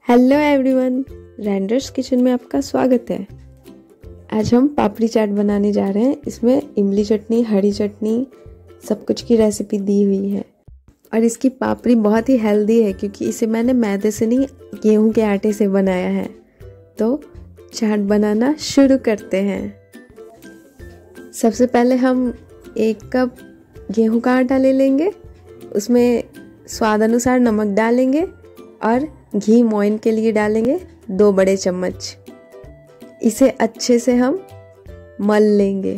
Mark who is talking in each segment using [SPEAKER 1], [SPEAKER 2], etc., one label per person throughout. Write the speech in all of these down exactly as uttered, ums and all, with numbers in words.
[SPEAKER 1] Hello everyone, renders kitchen में आपका स्वागत है। आज हम पापड़ी चाट बनाने जा रहे हैं। इसमें इमली चटनी, हरी चटनी, सब कुछ की रेसिपी दी हुई है और इसकी पापड़ी बहुत ही हेल्दी है क्योंकि इसे मैंने मैदे से नहीं, गेहूं के आटे से बनाया है। तो चाट बनाना शुरू करते हैं। सबसे पहले हम एक कप गेहूं का आटा ले लेंगे, उसमें स्वाद अनुसार नमक डालेंगे और घी मोइन के लिए डालेंगे दो बड़े चम्मच। इसे अच्छे से हम मल लेंगे।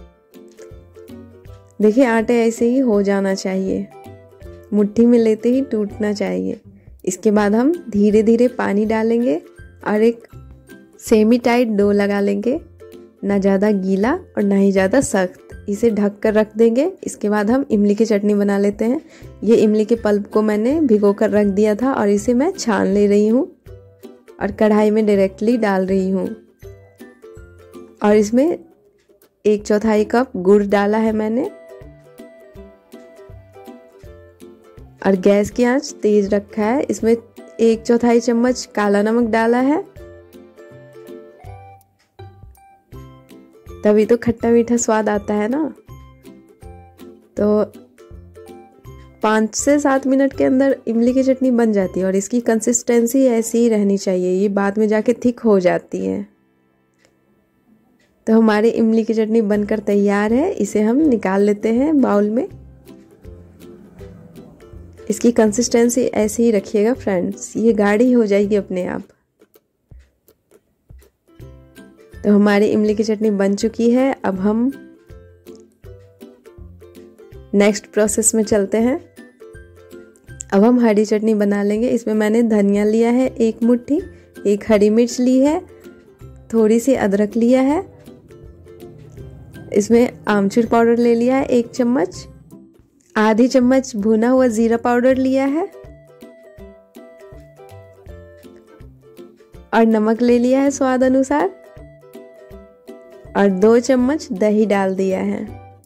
[SPEAKER 1] देखिए आटे ऐसे ही हो जाना चाहिए, मुट्ठी में लेते ही टूटना चाहिए। इसके बाद हम धीरे धीरे पानी डालेंगे और एक सेमी टाइट डो लगा लेंगे, ना ज़्यादा गीला और ना ही ज़्यादा सख्त। इसे ढक कर रख देंगे। इसके बाद हम इमली की चटनी बना लेते हैं। ये इमली के पल्प को मैंने भिगो कर रख दिया था और इसे मैं छान ले रही हूँ और कढ़ाई में डायरेक्टली डाल रही हूँ। और इसमें एक चौथाई कप गुड़ डाला है मैंने और गैस की आंच तेज रखा है। इसमें एक चौथाई चम्मच काला नमक डाला है, तभी तो खट्टा मीठा स्वाद आता है ना। तो पाँच से सात मिनट के अंदर इमली की चटनी बन जाती है और इसकी कंसिस्टेंसी ऐसी ही रहनी चाहिए, ये बाद में जाके थिक हो जाती है। तो हमारी इमली की चटनी बनकर तैयार है। इसे हम निकाल लेते हैं बाउल में। इसकी कंसिस्टेंसी ऐसे ही रखिएगा फ्रेंड्स, ये गाढ़ी हो जाएगी अपने आप। तो हमारी इमली की चटनी बन चुकी है। अब हम नेक्स्ट प्रोसेस में चलते हैं। अब हम हरी चटनी बना लेंगे। इसमें मैंने धनिया लिया है एक मुट्ठी, एक हरी मिर्च ली है, थोड़ी सी अदरक लिया है, इसमें आमचूर पाउडर ले लिया है एक चम्मच, आधी चम्मच भुना हुआ जीरा पाउडर लिया है और नमक ले लिया है स्वाद अनुसार और दो चम्मच दही डाल दिया है।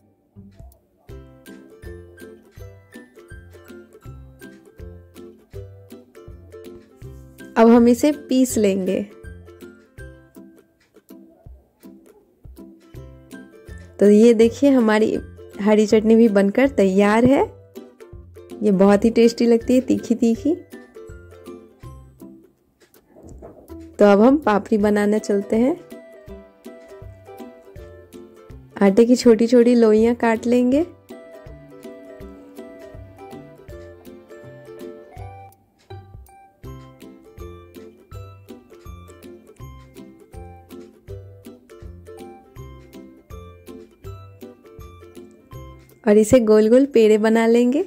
[SPEAKER 1] अब हम इसे पीस लेंगे। तो ये देखिए हमारी हरी चटनी भी बनकर तैयार है। ये बहुत ही टेस्टी लगती है, तीखी तीखी। तो अब हम पापड़ी बनाने चलते हैं। आटे की छोटी छोटी लोइयां काट लेंगे। और इसे गोल गोल पेड़े बना लेंगे।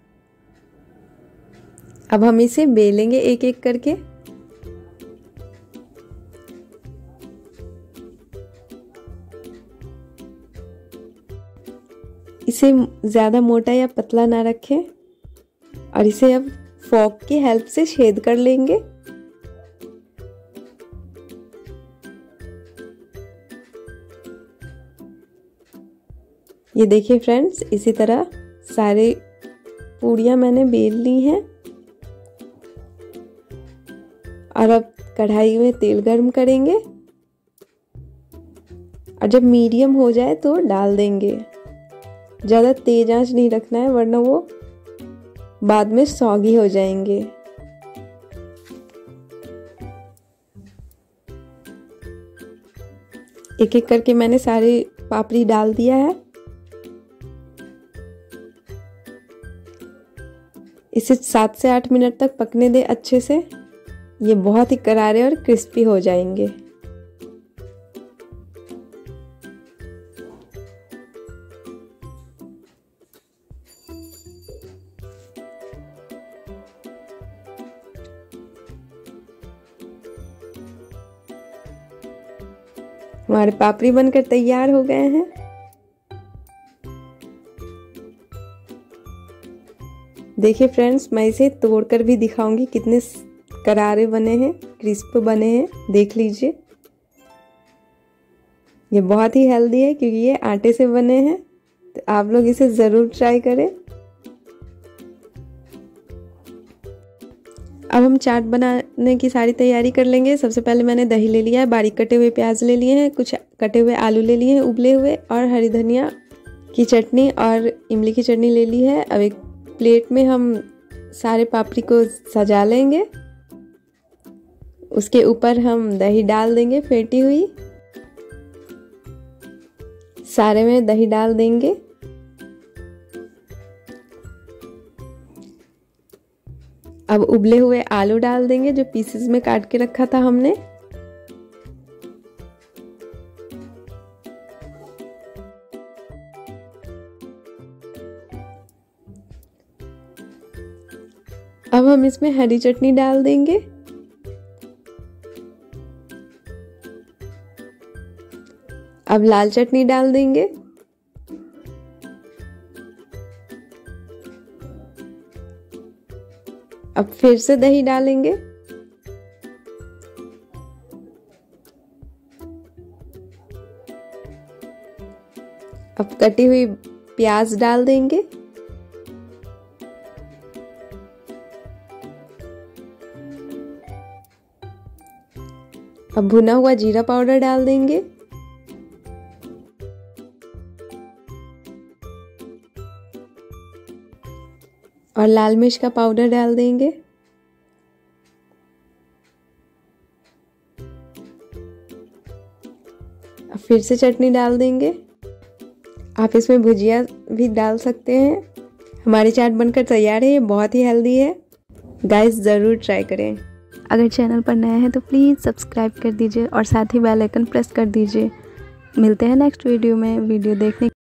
[SPEAKER 1] अब हम इसे बेलेंगे एक एक करके। इसे ज़्यादा मोटा या पतला ना रखें और इसे अब फोक की हेल्प से छेद कर लेंगे। ये देखिए फ्रेंड्स, इसी तरह सारे पूड़ियाँ मैंने बेल ली हैं और अब कढ़ाई में तेल गर्म करेंगे और जब मीडियम हो जाए तो डाल देंगे। ज़्यादा तेज आंच नहीं रखना है वरना वो बाद में सौगी हो जाएंगे। एक एक करके मैंने सारी पापड़ी डाल दिया है। इसे सात से आठ मिनट तक पकने दे अच्छे से। ये बहुत ही करारे और क्रिस्पी हो जाएंगे। हमारे पापड़ी बनकर तैयार हो गए हैं। देखिए फ्रेंड्स, मैं इसे तोड़कर भी दिखाऊंगी कितने करारे बने हैं, क्रिस्प बने हैं। देख लीजिए, ये बहुत ही हेल्दी है क्योंकि ये आटे से बने हैं। तो आप लोग इसे ज़रूर ट्राई करें। अब हम चाट बनाने की सारी तैयारी कर लेंगे। सबसे पहले मैंने दही ले लिया है, बारीक कटे हुए प्याज ले लिए हैं, कुछ कटे हुए आलू ले लिए हैं उबले हुए, और हरी धनिया की चटनी और इमली की चटनी ले ली है। अब एक प्लेट में हम सारे पापड़ी को सजा लेंगे। उसके ऊपर हम दही डाल देंगे फेंटी हुई, सारे में दही डाल देंगे। अब उबले हुए आलू डाल देंगे जो पीसेस में काट के रखा था हमने। अब हम इसमें हरी चटनी डाल देंगे। अब लाल चटनी डाल देंगे। अब फिर से दही डालेंगे। अब कटी हुई प्याज डाल देंगे। अब भुना हुआ जीरा पाउडर डाल देंगे। और लाल मिर्च का पाउडर डाल देंगे। अब फिर से चटनी डाल देंगे। आप इसमें भुजिया भी डाल सकते हैं। हमारी चाट बनकर तैयार है। ये बहुत ही हेल्दी है, गाइस ज़रूर ट्राई करें।
[SPEAKER 2] अगर चैनल पर नए हैं तो प्लीज़ सब्सक्राइब कर दीजिए और साथ ही बेल आइकन प्रेस कर दीजिए। मिलते हैं नेक्स्ट वीडियो में। वीडियो देखने